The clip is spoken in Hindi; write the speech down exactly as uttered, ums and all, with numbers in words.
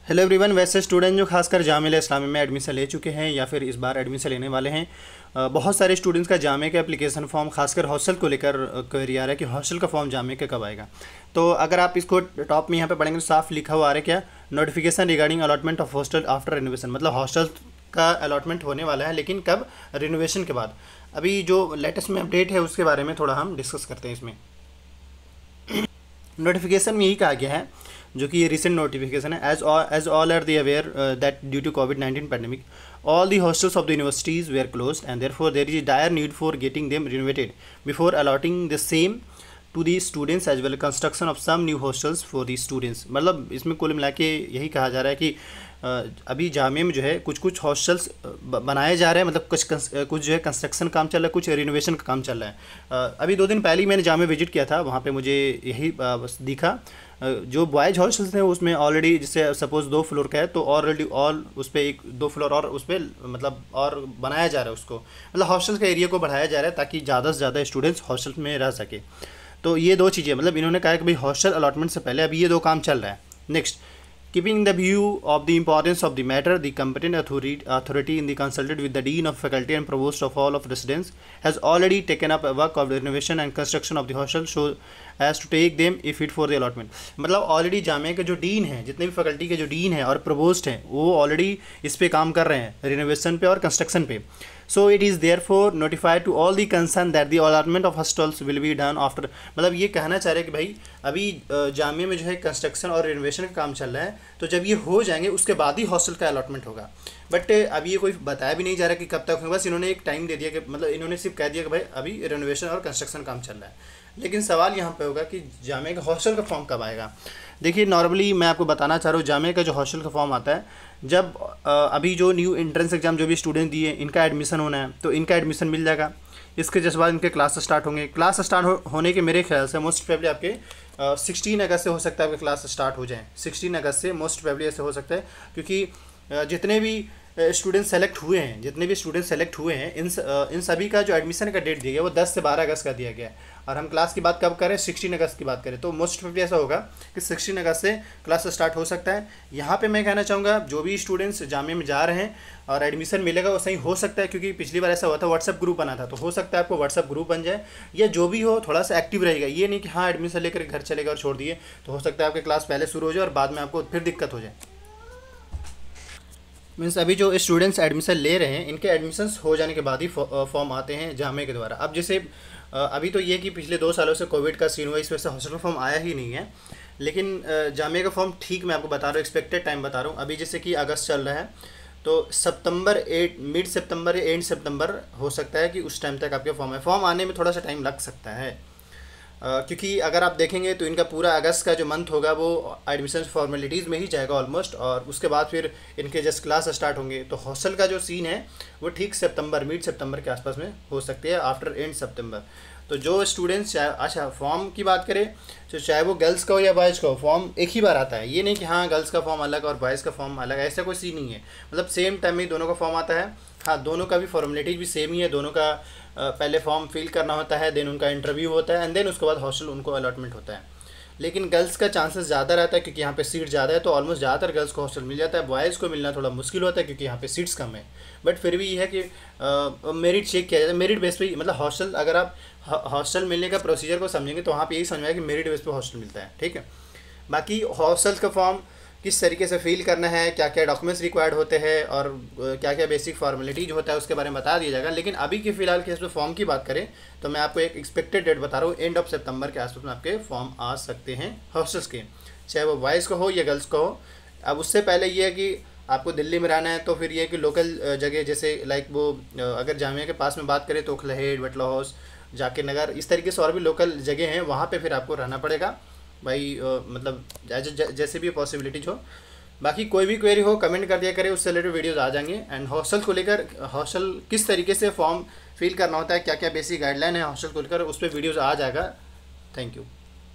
Hello everyone. वैसे स्टूडेंट जो खासकर जामिया इस्लामी में एडमिशन ले चुके हैं या फिर इस बार एडमिशन लेने वाले हैं, अ, बहुत सारे स्टूडेंट्स का जामिया का एप्लीकेशन फॉर्म खासकर हॉस्टल को लेकर क्वेरी आ रहा है कि हॉस्टल का फॉर्म जामिया का कब आएगा। तो अगर आप इसको टॉप में यहाँ पे पढ़ेंगे तो साफ लिखा हुआ आ रहा है क्या, notification regarding allotment of hostel after renovation, मतलब हॉस्टल का अलॉटमेंट होने वाला है लेकिन कब, रिनोवेशन के बाद। अभी जो लेटेस्ट में अपडेट है उसके बारे में थोड़ा हम डिस्कस करते हैं। इसमें नोटिफिकेशन में यही कहा गया है, जो कि ये रिसेंट नोटिफिकेशन है, as as all are the aware that due to COVID nineteen pandemic all the hostels of the universities were closed and therefore there is a dire need for getting them renovated before allotting the same to the students as well as construction of some new hostels for the students। मतलब इसमें कुल मिला के यही कहा जा रहा है कि अभी जामिया में जो है कुछ कुछ हॉस्टल्स बनाए जा रहे हैं, मतलब कुछ कुछ जो है कंस्ट्रक्शन काम चल रहा है, कुछ रिनोवेशन का काम चल रहा है। अभी दो दिन पहले ही मैंने जामिया विजिट किया था, वहाँ पे मुझे यही दिखा। जो बॉयज़ हॉस्टल्स हैं उसमें ऑलरेडी, जैसे सपोज़ दो फ्लोर का है तो ऑलरेडी ऑल उस पर एक दो फ्लोर और उस पर मतलब और बनाया जा रहा है उसको, मतलब हॉस्टल का एरिया को बढ़ाया जा रहा है ताकि ज़्यादा से ज़्यादा स्टूडेंट्स हॉस्टल में रह सके। तो ये दो चीज़ें, मतलब इन्होंने कहा कि भाई हॉस्टल अलॉटमेंट से पहले अभी ये दो काम चल रहा है। Next, keeping the view of the importance of the matter, the competent authority, authority in the consulted with the dean of faculty and provost of all of residents has already taken up a work of renovation and construction of the hostel so as to take them if fit for the allotment। मतलब ऑलरेडी जामिया के जो डीन हैं, जितने भी फैकल्टी के जो डीन हैं और प्रोवोस्ट हैं, वो ऑलरेडी इस पे काम कर रहे हैं, रिनोवेशन पे और कंस्ट्रक्शन पे। So it is therefore notified to all the concern that the allotment of hostels will be done after. मतलब ये कहना चाह रहे हैं कि भाई अभी जामिया में जो है कंस्ट्रक्शन और रिनोवेशन का काम चल रहा है, तो जब ये हो जाएंगे उसके बाद ही हॉस्टल का अलॉटमेंट होगा। बट अभी ये कोई बताया भी नहीं जा रहा कि कब तक होगा, बस इन्होंने एक टाइम दे दिया कि मतलब इन्होंने सिर्फ कह दिया कि भाई अभी रिनोवेशन और कंस्ट्रक्शन काम चल रहा है। लेकिन सवाल यहाँ पे होगा कि जामिया का हॉस्टल का फॉर्म कब आएगा। देखिए नॉर्मली मैं आपको बताना चाह रहा हूँ, जामिया का जो हॉस्टल का फॉर्म आता है जब अभी जो न्यू एंट्रेंस एग्जाम जो भी स्टूडेंट दिए इनका एडमिशन होना है तो इनका एडमिशन मिल जाएगा। इसके जस्ट बाद इनके क्लास स्टार्ट होंगे। क्लास स्टार्ट हो, होने के मेरे ख्याल से मोस्ट प्रोबेबली आपके सिक्सटीन अगस्त से हो सकता है आपके क्लास स्टार्ट हो जाएँ। सिक्सटीन अगस्त से मोस्ट प्रोबेबली ऐसे हो सकता है, क्योंकि uh, जितने भी स्टूडेंट सेलेक्ट हुए हैं जितने भी स्टूडेंट सेलेक्ट हुए हैं इन इन सभी का जो एडमिशन का डेट दिया गया वो दस से बारह अगस्त का दिया गया है। और हम क्लास की बात कब करें, सिक्सटीन अगस्त की बात करें, तो मोस्ट प्रोबेबली ऐसा होगा कि सिक्सटीन अगस्त से क्लास स्टार्ट हो सकता है। यहाँ पे मैं कहना चाहूँगा जो भी स्टूडेंट्स जामिया में जा रहे हैं और एडमिशन मिलेगा वो सही हो सकता है, क्योंकि पिछली बार ऐसा हुआ था व्हाट्सअप ग्रुप बना था, तो हो सकता है आपको व्हाट्सअप ग्रुप बन जाए या जो भी हो थोड़ा सा एक्टिव रहेगा। ये नहीं कि हाँ एडमिशन लेकर घर चलेगा और छोड़ दिए, तो हो सकता है आपके क्लास पहले शुरू हो जाए और बाद में आपको फिर दिक्कत हो जाए। मीन्स अभी जो स्टूडेंट्स एडमिशन ले रहे हैं इनके एडमिशन्स हो जाने के बाद ही फॉर्म आते हैं जामिया के द्वारा। अब जैसे अभी तो ये कि पिछले दो सालों से कोविड का सीन हुआ, इस वजह से हॉस्टल फॉर्म आया ही नहीं है, लेकिन जामिया का फॉर्म ठीक मैं आपको बता रहा हूँ, एक्सपेक्टेड टाइम बता रहा हूँ। अभी जैसे कि अगस्त चल रहा है तो सितंबर एट मिड सितंबर या एंड सितंबर हो सकता है कि उस टाइम तक आपके फॉर्म है। फॉर्म आने में थोड़ा सा टाइम लग सकता है, Uh, क्योंकि अगर आप देखेंगे तो इनका पूरा अगस्त का जो मंथ होगा वो एडमिशन फॉर्मेलिटीज़ में ही जाएगा ऑलमोस्ट, और उसके बाद फिर इनके जस्ट क्लास स्टार्ट होंगे। तो हॉस्टल का जो सीन है वो ठीक सितंबर मिड सितंबर के आसपास में हो सकती है, आफ्टर एंड सितंबर। तो जो स्टूडेंट्स चाहे, अच्छा फॉर्म की बात करें तो चाहे वो गर्ल्स का हो या बॉयज़ का हो, फॉर्म एक ही बार आता है। ये नहीं कि हाँ गर्ल्स का फॉर्म अलग और बॉयज़ का फॉर्म अलग, ऐसा कोई सीन नहीं है। मतलब सेम टाइम में दोनों का फॉर्म आता है। हाँ दोनों का भी फॉर्मेलिटीज भी सेम ही है, दोनों का पहले फॉर्म फिल करना होता है, देन उनका इंटरव्यू होता है एंड देन उसके बाद हॉस्टल उनको अलॉटमेंट होता है। लेकिन गर्ल्स का चांसेस ज़्यादा रहता है क्योंकि यहाँ पे सीट ज़्यादा है, तो ऑलमोस्ट ज़्यादातर गर्ल्स को हॉस्टल मिल जाता है। बॉयज़ को मिलना थोड़ा मुश्किल होता है क्योंकि यहाँ पे सीट्स कम है। बट फिर भी ये है कि मेरिट चेक किया जाता है, मेरिट बेस पे, मतलब हॉस्टल अगर आप हॉस्टल मिलने का प्रोसीजर को समझेंगे तो वहाँ पे यही समझ आएगा कि मेरिट बेस पे हॉस्टल मिलता है। ठीक है, बाकी हॉस्टल का फॉर्म किस तरीके से फिल करना है, क्या क्या डॉक्यूमेंट्स रिक्वायर्ड होते हैं और क्या क्या बेसिक फॉर्मेलिटीज होता है उसके बारे में बता दिया जाएगा। लेकिन अभी के फिलहाल केस में फॉर्म की बात करें तो मैं आपको एक एक्सपेक्टेड डेट बता रहा हूँ, एंड ऑफ सितंबर के आसपास में आपके फॉर्म आ सकते हैं हॉस्टल्स के, चाहे वो बॉयज़ को हो या गर्ल्स को हो। अब उससे पहले ये है कि आपको दिल्ली में रहना है तो फिर ये है कि लोकल जगह जैसे लाइक वो अगर जामिया के पास में बात करें तो खलहेड़, बटला हाउस, जाकिर नगर, इस तरीके से और भी लोकल जगह हैं, वहाँ पर फिर आपको रहना पड़ेगा भाई। मतलब जैसे भी पॉसिबिलिटीज हो। बाकी कोई भी क्वेरी हो कमेंट कर दिया करें, उससे रिलेटेड वीडियोस आ जाएंगे। एंड हॉस्टल को लेकर, हॉस्टल किस तरीके से फॉर्म फिल करना होता है, क्या क्या बेसिक गाइडलाइन है हॉस्टल को लेकर, उस पर वीडियोस आ जाएगा। Thank you.